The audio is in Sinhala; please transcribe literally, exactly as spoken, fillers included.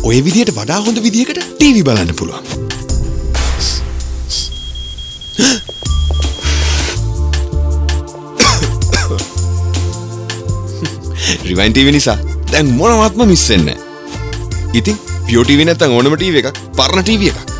ඔය විදියට වඩා හොඳ විදියකට ටීවී බලන්න පුළුවන්. රිවයින් ටීවී නිසා දැන් මොනවත්ම මිස් වෙන්නේ නැහැ. ඉතින් පියෝ ටීවී නැත්තම් ඕනම ටීවී එකක් පරණ ටීවී එකක්.